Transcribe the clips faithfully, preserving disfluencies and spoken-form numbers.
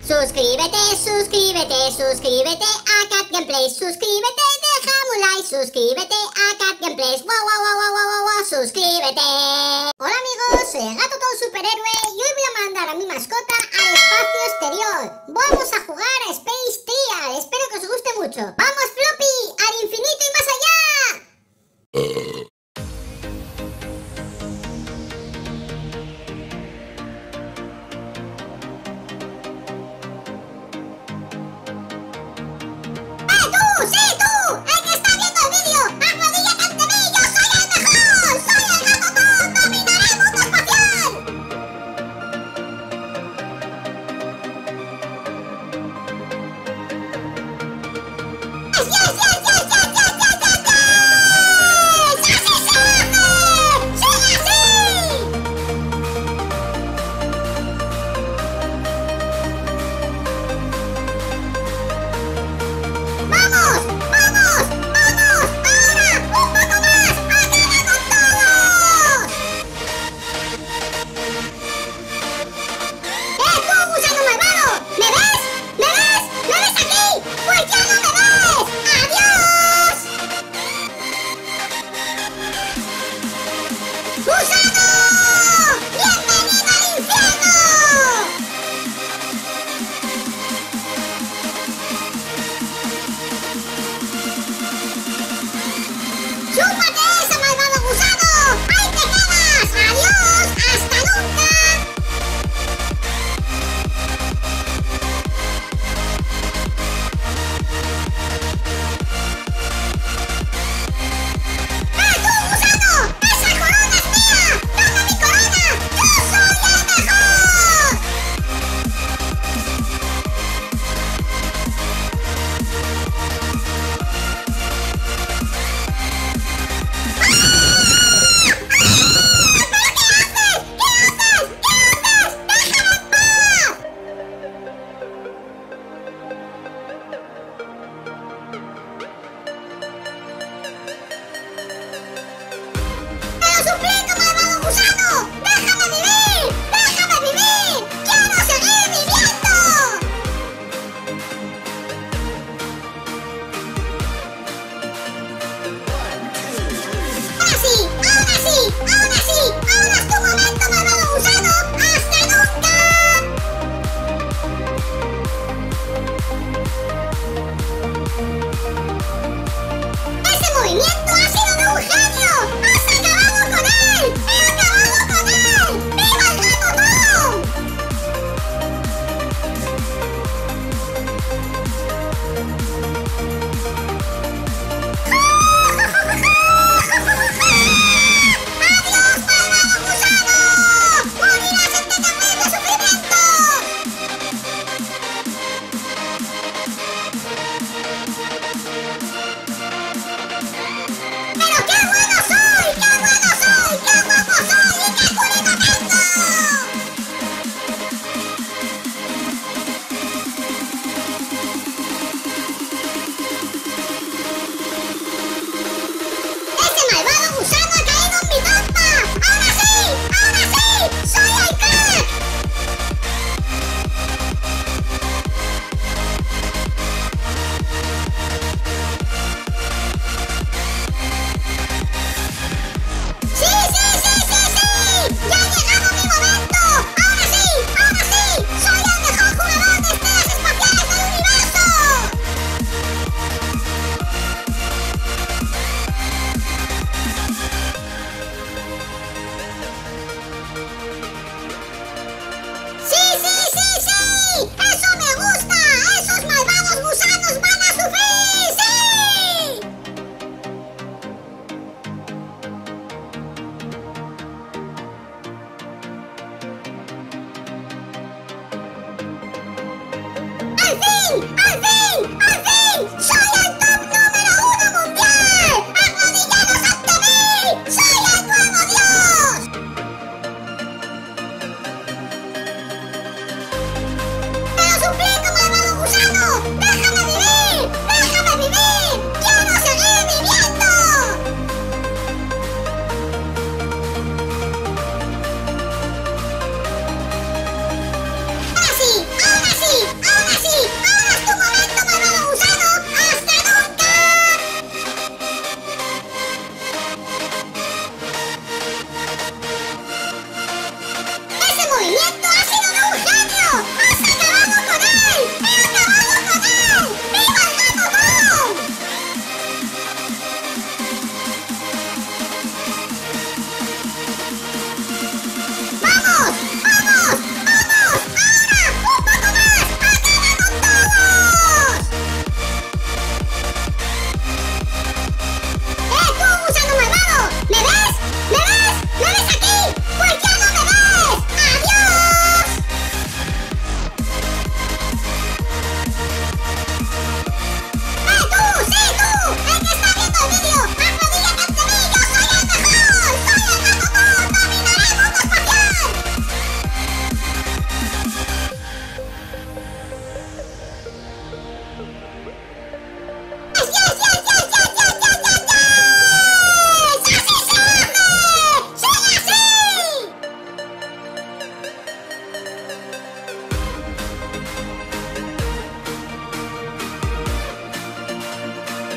Suscríbete, suscríbete, suscríbete a CatGameplays. Suscríbete, déjame un like. Suscríbete a CatGameplays. Wow, wow, wow, wow, wow, wow, suscríbete. Hola amigos, soy el gato todo superhéroe y hoy voy a mandar a mi mascota al espacio exterior. Vamos a jugar a Space Trial. Espero que os guste mucho. ¡Vamos, Floppy! ¡Al infinito y más allá! Uh.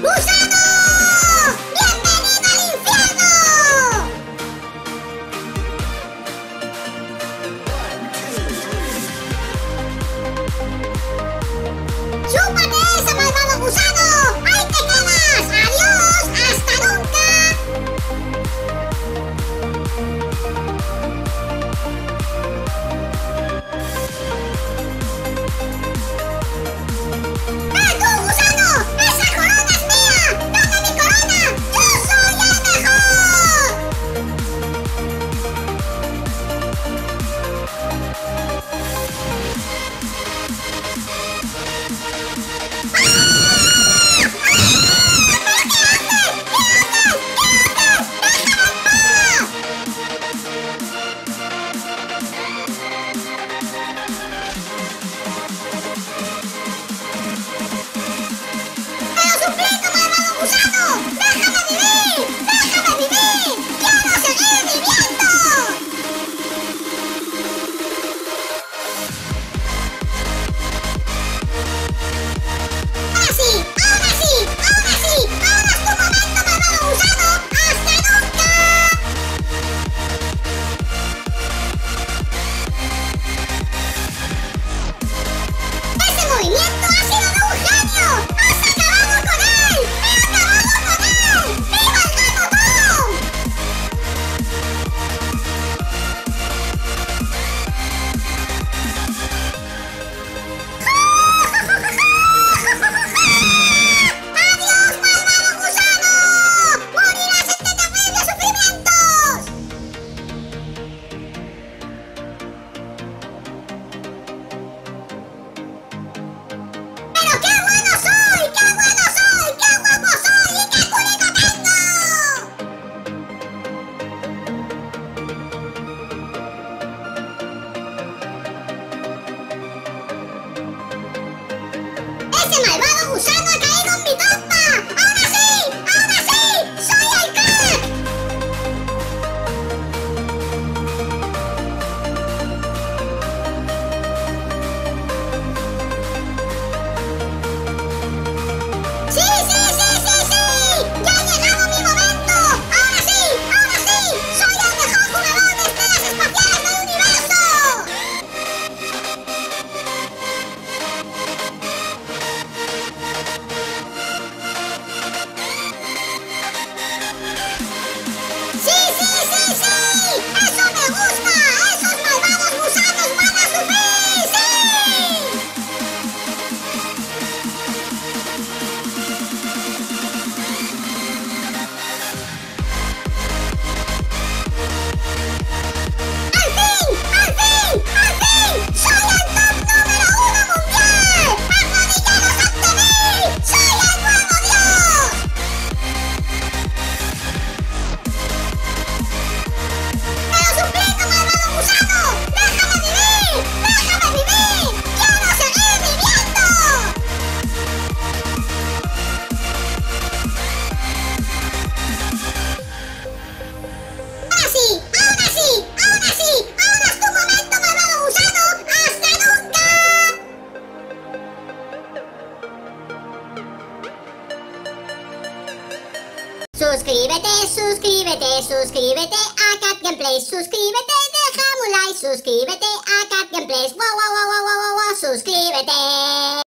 ¡Gusano! ¡Bienvenido al infierno! ¡Chúpate ese malvado gusano! ¡Ahí te quedas! ¡Adiós! ¡Hasta nunca! ¡Eh, tú, gusano! ¡Esa corona es mía! ¡Dame mi corona! ¡Yo soy el mejor! ¡Pero suplico, malvado gusano! ¡Déjame vivir! ¡Déjame vivir! ¡Quiero seguir viviendo! ¡Ahora sí! ¡Ahora sí! ¡Ahora sí! ¡Ahora es tu momento, malvado gusano! ¡Hasta nunca! ¡Ese movimiento ha sido de un genio! ¡Has acabado con él! ¡He acabado con él! ¡Viva el gato Tom! ¡Adiós, malvado gusano! ¡Morirás entre terribles sufrimientos! ¡Pero qué bueno soy! ¡Qué bueno soy! ¡Qué guapo soy! ¡Y qué culito tengo! ¡Ese malvado gusano ha caído en mi trampa! ¡Ahora sí! ¡Ahora sí! ¡Soy el crack! ¡Sí, sí, sí, sí, sí! ¡Ya ha llegado mi momento! ¡Ahora sí! ¡Ahora sí! ¡Soy el mejor jugador de estrellas espaciales del universo! ¡Sí, sí, sí, sí! ¡Eso me gusta! ¡Esos malvados gusanos van a sufrir! ¡Sí! ¡Al fin! ¡Al fin! ¡Al fin! ¡Soy el top número uno mundial! ¡Arrodillados ante mí! ¡Soy el nuevo Dios! ¡Pero suplico, malvado gusano! ¡Déjame vivir! ¡Déjame vivir! ¡Quiero seguir viviendo! ¡Ahora sí! ¡Ahora sí! ¡Ahora sí! ¡Ahora es tu momento, malvado gusano! ¡Hasta nunca! Suscríbete, suscríbete, suscríbete a CatGameplays, suscríbete, déjame un like, suscríbete a CatGameplays, wow, wow, wow, wow, wow, wow, suscríbete.